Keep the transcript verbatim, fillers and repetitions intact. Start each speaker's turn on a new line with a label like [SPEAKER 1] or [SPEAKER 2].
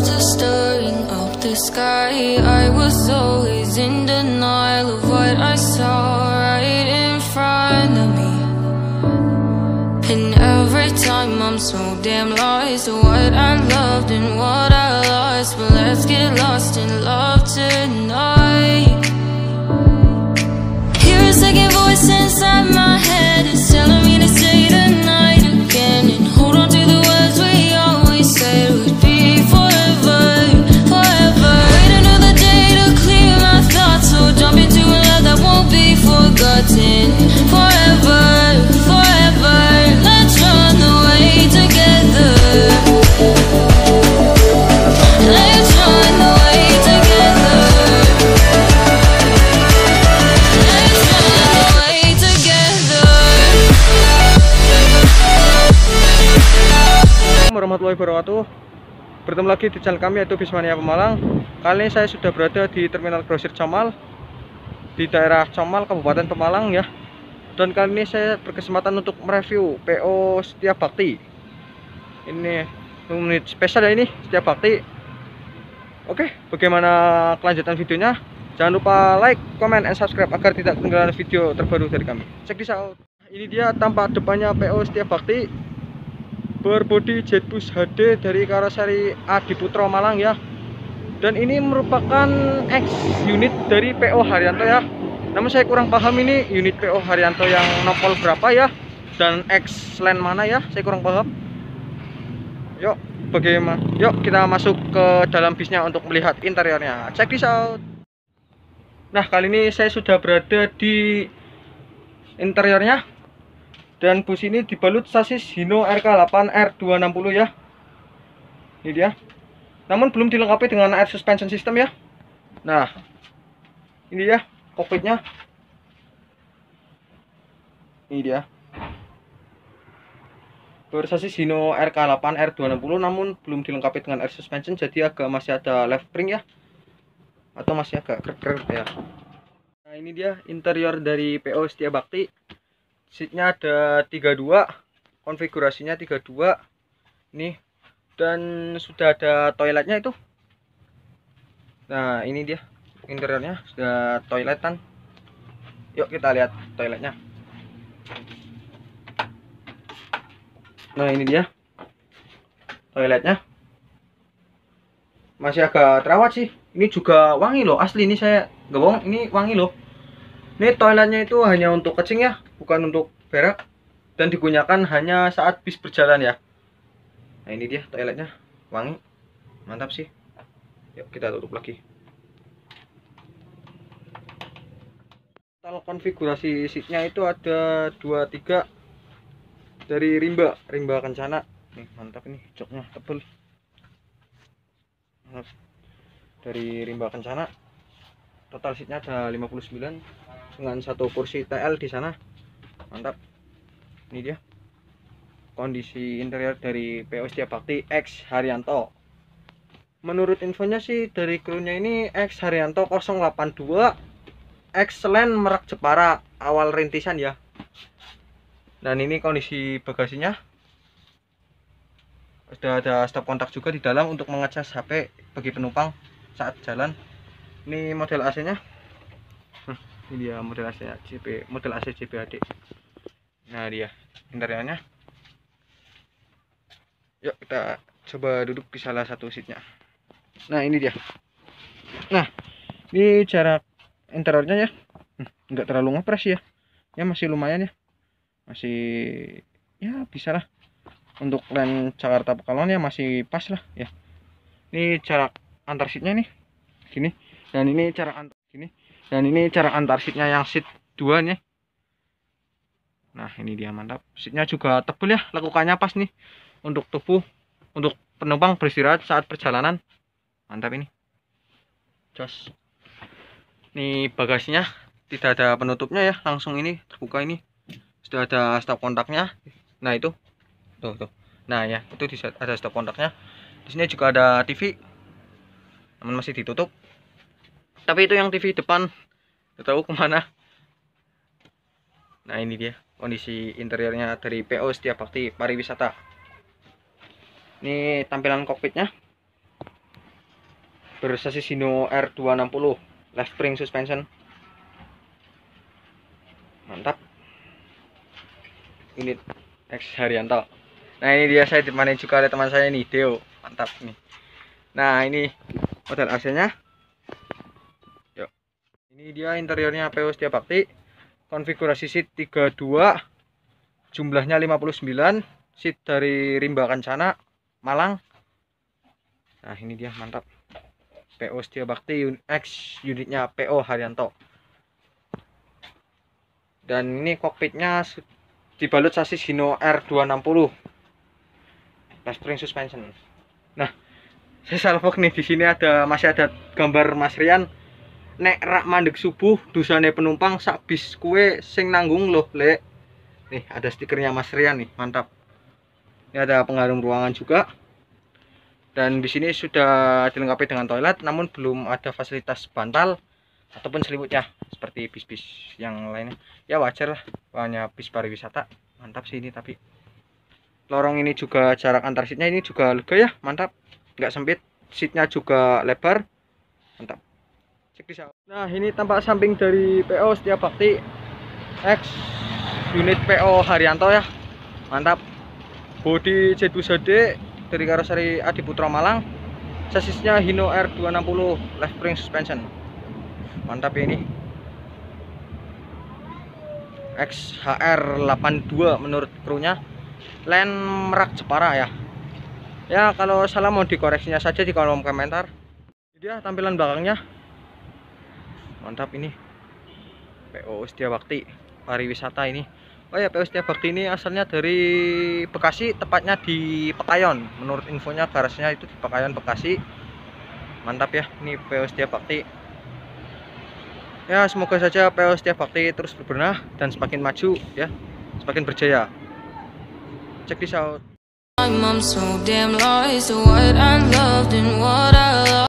[SPEAKER 1] clouds are stirring up the sky. I was always in denial of what I saw right in front of me. And every time I'm so damn lost to what I loved and what I lost. But let's get lost in love tonight. Hear a second voice inside my head, it's telling me to say the night again. And hold on to the words we always said would be forever, forever. Wait another day to clear my thoughts, so jump into a love that won't be forgotten. Forever, forever. Let's run away together. Let's run away together. Let's run away together.
[SPEAKER 2] Assalamualaikum warahmatullahi wabarakatuh. Bertemu lagi di channel kami yaitu Bismania Pemalang. Kali ini saya sudah berada di Terminal Grosir Comal di daerah Comal, Kabupaten Pemalang ya. Dan kali ini saya berkesempatan untuk mereview P O Setia Bakti. Ini unit spesial ya, ini Setia Bakti. Oke, bagaimana kelanjutan videonya? Jangan lupa like, comment, and subscribe agar tidak ketinggalan video terbaru dari kami. Check this out. Ini dia tampak depannya P O Setia Bakti, berbodi Jetbus H D dari karoseri Adiputro Malang ya. Dan ini merupakan X unit dari P O Haryanto ya. Namun saya kurang paham ini unit P O Haryanto yang nopol berapa ya, dan X line mana ya, saya kurang paham. Yuk, bagaimana? Yuk kita masuk ke dalam bisnya untuk melihat interiornya. Check this out. Nah, kali ini saya sudah berada di interiornya. Dan bus ini dibalut sasis Hino R K delapan R dua enam nol ya. Ini dia. Namun belum dilengkapi dengan air suspension system ya. Nah, ini dia kokpitnya. Ini dia. Bersasis Hino R K delapan R dua enam nol namun belum dilengkapi dengan air suspension, jadi agak masih ada left spring ya. Atau masih agak krek-krek ya. Nah, ini dia interior dari P O Setia Bakti. Seatnya ada tiga puluh dua, konfigurasinya tiga puluh dua. Nih, dan sudah ada toiletnya itu. Nah, ini dia interiornya, sudah toiletan. Yuk kita lihat toiletnya. Nah, ini dia toiletnya. Masih agak terawat sih. Ini juga wangi loh, asli ini saya nggak bohong, ini wangi loh. Ini toiletnya itu hanya untuk kencing ya, bukan untuk berak, dan digunakan hanya saat bis berjalan ya. Nah, ini dia toiletnya, wangi, mantap sih. Yuk kita tutup lagi. Total konfigurasi seatnya itu ada dua tiga dari Rimba, Rimba Kencana. Nih mantap, ini joknya tebel. Dari Rimba Kencana. Total seatnya ada lima puluh sembilan dengan satu kursi T L di sana. Mantap. Ini dia kondisi interior dari P O Setia Bakti X Haryanto. Menurut infonya sih dari krunya ini X Haryanto nol delapan dua Excellent Merak Jepara awal rintisan ya. Dan ini kondisi bagasinya. Sudah ada stop kontak juga di dalam untuk mengecas H P bagi penumpang saat jalan. Ini model A C-nya. Hmm, ini dia model A C-nya, J P, model A C J P H D. Nah, dia interiornya. Yuk kita coba duduk di salah satu seatnya. Nah, ini dia. Nah, ini jarak interiornya ya. Hmm, nggak terlalu ngepres ya. Ya masih lumayan ya. Masih ya bisa lah. Untuk lem Jakarta Pekalongan ya masih pas lah ya. Ini jarak antar seatnya nih. Gini. Dan ini jarak antar sini. Dan ini jarak antar seatnya yang seat dua nih. Nah, ini dia mantap. Seatnya juga tebal ya, lekukannya pas nih untuk tubuh, untuk penumpang beristirahat saat perjalanan. Mantap ini. Jos. Ini bagasinya tidak ada penutupnya ya, langsung ini terbuka ini. Sudah ada stop kontaknya. Nah, itu. Tuh, tuh. Nah, ya, itu ada stop kontaknya. Di sini juga ada T V. Namun masih ditutup. Tapi itu yang T V depan nggak tahu kemana. Nah, ini dia kondisi interiornya dari P O Setia Bakti Pariwisata. Ini tampilan kokpitnya. bersasis Hino R dua enam nol left spring suspension. Mantap. Unit X Haryanto. Nah ini dia, saya ditemani juga oleh teman saya nih, Deo. Mantap nih. Nah ini model A C nya. Yuk. Ini dia interiornya P O Setia Bakti. Konfigurasi seat tiga puluh dua, jumlahnya lima puluh sembilan, seat dari Rimba Kencana Malang. Nah ini dia, mantap. P O Setia Bakti X, unitnya P O Haryanto. Dan ini kokpitnya dibalut sasis Hino R dua enam nol left spring suspension. Nah saya salvok nih, di sini ada masih ada gambar Mas Rian. Nek rak mandek subuh dosane penumpang sak bis kue sing nanggung loh le. Nih ada stikernya Mas Rian nih, mantap. Ini ada pengharum ruangan juga. Dan di sini sudah dilengkapi dengan toilet, namun belum ada fasilitas bantal ataupun selimutnya seperti bis-bis yang lainnya. Ya wajar lah, hanya bis pariwisata. Mantap sih ini, tapi lorong ini juga jarak antar seatnya ini juga lega ya, mantap. Nggak sempit, seatnya juga lebar, mantap. Cek di sana. Nah ini tampak samping dari P O Setia Bakti X unit P O Haryanto ya, mantap. Bodi J dua D dari karoseri Adiputra Malang, sasisnya Hino R dua enam nol left spring suspension. Mantap ya ini. X H R delapan dua menurut krunya. Len merak Jepara ya. Ya kalau salah mau dikoreksinya saja di kolom komentar. Ini dia tampilan belakangnya. Mantap ini. P O Setia Bakti pariwisata ini. Oh ya, P O Setia Bakti ini asalnya dari Bekasi, tepatnya di Pekayon. Menurut infonya garasinya itu di Pekayon, Bekasi. Mantap ya, ini P O Setia Bakti. Ya, semoga saja P O Setia Bakti terus berbenah dan semakin maju ya, semakin berjaya. Check this out.
[SPEAKER 1] My mom's so damn lies to what I loved and what I lost.